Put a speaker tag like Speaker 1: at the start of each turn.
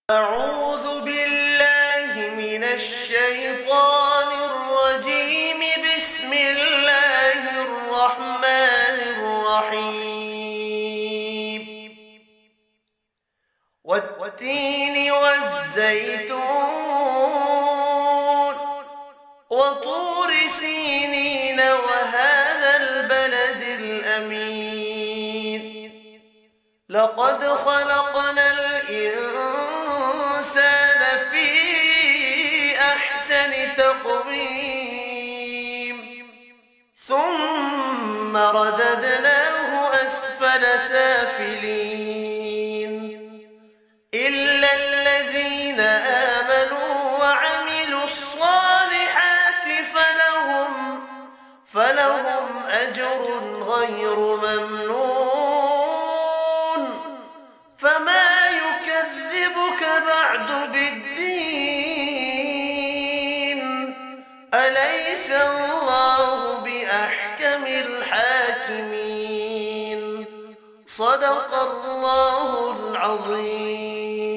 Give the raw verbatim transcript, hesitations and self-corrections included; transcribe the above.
Speaker 1: أعوذ بالله من الشيطان الرجيم. بسم الله الرحمن الرحيم. والتين والزيتون وطور سينين وهذا البلد الأمين. لقد خلقنا الإنسان في أحسن تقويم ثم رددناه أسفل سافلين إلا الذين آمنوا وعملوا الصالحات فلهم فلهم أجر غير ممنون. فما يكذبك بعد بالدين؟ أليس الله بأحكم الحاكمين؟ صدق الله العظيم.